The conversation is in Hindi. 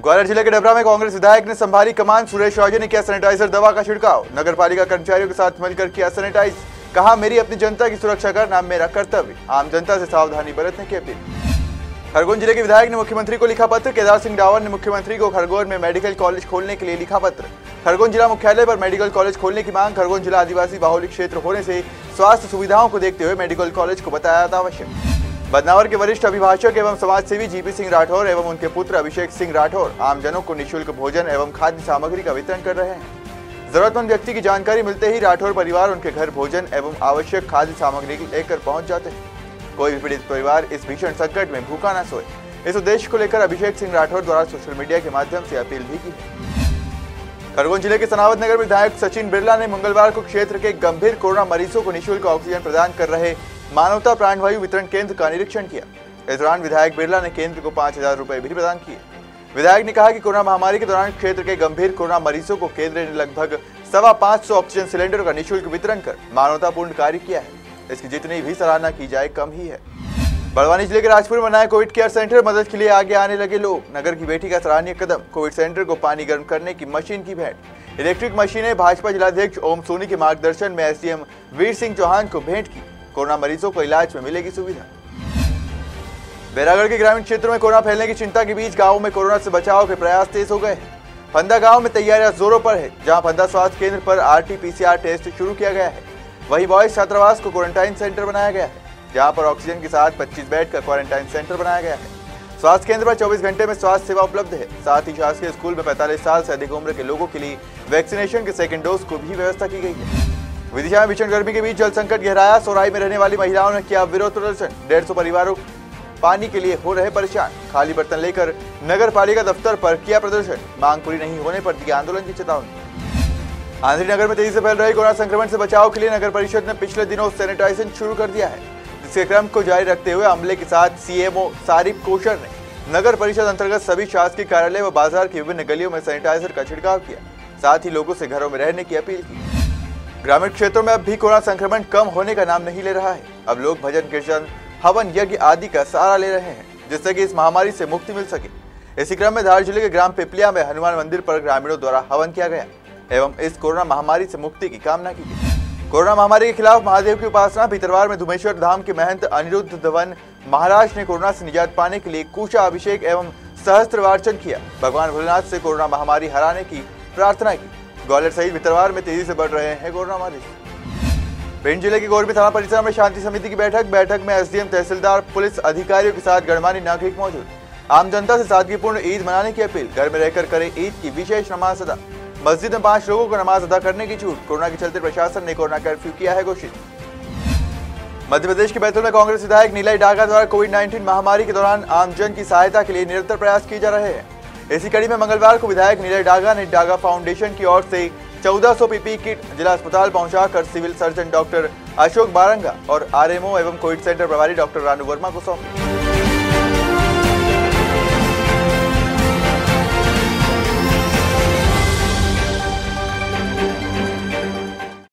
ग्वालियर जिले के डबरा में कांग्रेस विधायक ने संभाली कमान। सुरेश राजे ने किया सैनिटाइजर दवा का छिड़काव। नगर पालिका कर्मचारियों के साथ मिलकर किया सैनिटाइज। कहा, मेरी अपनी जनता की सुरक्षा करना मेरा कर्तव्य। आम जनता से सावधानी बरतने की अपील। खरगोन जिले के विधायक ने मुख्यमंत्री को लिखा पत्र। केदार सिंह डावर ने मुख्यमंत्री को खरगोन में मेडिकल कॉलेज खोलने के लिए लिखा पत्र। खरगोन जिला मुख्यालय पर मेडिकल कॉलेज खोलने की मांग। खरगोन जिला आदिवासी बाहुल्य क्षेत्र होने से स्वास्थ्य सुविधाओं को देखते हुए मेडिकल कॉलेज को बताया था आवश्यक। बदनावर के वरिष्ठ अभिभाषक एवं समाजसेवी जीपी सिंह राठौर एवं उनके पुत्र अभिषेक सिंह राठौर आमजनों को निःशुल्क भोजन एवं खाद्य सामग्री का वितरण कर रहे हैं। जरूरतमंद व्यक्ति की जानकारी मिलते ही राठौर परिवार उनके घर भोजन एवं आवश्यक खाद्य सामग्री लेकर पहुंच जाते हैं। कोई भी पीड़ित परिवार इस भीषण संकट में भूखा न सोए, इस उद्देश्य को लेकर अभिषेक सिंह राठौर द्वारा सोशल मीडिया के माध्यम से अपील भी की है। खरगोन जिले के सनावत नगर विधायक सचिन बिरला ने मंगलवार को क्षेत्र के गंभीर कोरोना मरीजों को निःशुल्क ऑक्सीजन प्रदान कर रहे मानवता प्राणवायु वितरण केंद्र का निरीक्षण किया। इस दौरान विधायक बिरला ने केंद्र को 5,000 रुपए भी प्रदान किए। विधायक ने कहा कि कोरोना महामारी के दौरान क्षेत्र के गंभीर कोरोना मरीजों को केंद्र ने लगभग 550 ऑक्सीजन सिलेंडर का निःशुल्क वितरण कर मानवतापूर्ण कार्य किया है। इसकी जितनी भी सराहना की जाए कम ही है। बड़वानी जिले के राजपुर में बनाया कोविड केयर सेंटर। मदद के लिए आगे आने लगे लोग। नगर की बेटी का सराहनीय कदम। कोविड सेंटर को पानी गर्म करने की मशीन की भेंट। इलेक्ट्रिक मशीनें भाजपा जिलाध्यक्ष ओम सोनी के मार्गदर्शन में एसडीएम वीर सिंह चौहान को भेंट की। कोरोना मरीजों को इलाज में मिलेगी सुविधा। बैरागढ़ के ग्रामीण क्षेत्रों में कोरोना फैलने की चिंता के बीच गांवों में कोरोना से बचाव के प्रयास तेज हो गए हैं। फंदा गांव में तैयारियां जोरों पर है, जहां फंदा स्वास्थ्य केंद्र पर RT-PCR टेस्ट शुरू किया गया है। वहीं बॉयज छात्रावास को क्वारंटाइन सेंटर बनाया गया है, जहां पर ऑक्सीजन के साथ 25 बेड का क्वारंटाइन सेंटर बनाया गया है। स्वास्थ्य केंद्र पर 24 घंटे में स्वास्थ्य सेवा उपलब्ध है। साथ ही शासकीय स्कूल में 45 साल से अधिक उम्र के लोगों के लिए वैक्सीनेशन के सेकेंड डोज को भी व्यवस्था की गई है। विदिशा में भीषण गर्मी के बीच जल संकट गहराया। सोराई में रहने वाली महिलाओं ने किया विरोध प्रदर्शन। 150 परिवारों पानी के लिए हो रहे परेशान। खाली बर्तन लेकर नगर पालिका दफ्तर पर किया प्रदर्शन। मांग पूरी नहीं होने पर दी आंदोलन की चेतावनी। आंध्री नगर में तेजी से फैल रहे कोरोना संक्रमण से बचाव के लिए नगर परिषद ने पिछले दिनों सैनिटाइजेशन शुरू कर दिया है, जिसके क्रम को जारी रखते हुए अमले के साथ सीएमओ सारिफ कोशर ने नगर परिषद अंतर्गत सभी शासकीय कार्यालय व बाजार की विभिन्न गलियों में सैनिटाइजर का छिड़काव किया। साथ ही लोगों से घरों में रहने की अपील की। ग्रामीण क्षेत्रों में अब भी कोरोना संक्रमण कम होने का नाम नहीं ले रहा है। अब लोग भजन कीर्तन हवन यज्ञ आदि का सहारा ले रहे हैं, जिससे कि इस महामारी से मुक्ति मिल सके। इसी क्रम में धार जिले के ग्राम पिपलिया में हनुमान मंदिर पर ग्रामीणों द्वारा हवन किया गया एवं इस कोरोना महामारी से मुक्ति की कामना की गई। कोरोना महामारी के खिलाफ महादेव की उपासना। भितरवार में धुमेश्वर धाम के महंत अनिरुद्ध धवन महाराज ने कोरोना से निजात पाने के लिए कुशा अभिषेक एवं सहस्त्रवार्चन किया। भगवान भोलेनाथ से कोरोना महामारी हराने की प्रार्थना की। ग्वालियर सहित भितरवार में तेजी से बढ़ रहे हैं कोरोना मरीज। भिंड जिले के गोरबी थाना परिसर में शांति समिति की बैठक में एसडीएम, तहसीलदार, पुलिस अधिकारियों के साथ गणमान्य नागरिक मौजूद। आम जनता से सादगीपूर्ण ईद मनाने की अपील। घर में रहकर करें ईद की विशेष नमाज अदा। मस्जिद में 5 लोगों को नमाज अदा करने की छूट। कोरोना के चलते प्रशासन ने कोरोना कर्फ्यू किया है घोषित। मध्य प्रदेश के बैतूल में कांग्रेस विधायक नीलय डागा द्वारा कोविड-19 महामारी के दौरान आमजन की सहायता के लिए निरंतर प्रयास किए जा रहे हैं। इसी कड़ी में मंगलवार को विधायक नीलय डागा ने डागा फाउंडेशन की ओर से 1400 पीपीई किट जिला अस्पताल पहुंचाकर civil surgeon doctor Ashok Baranga और आरएमओ एवं कोविड सेंटर प्रभारी डॉक्टर रानू वर्मा को सौंपी।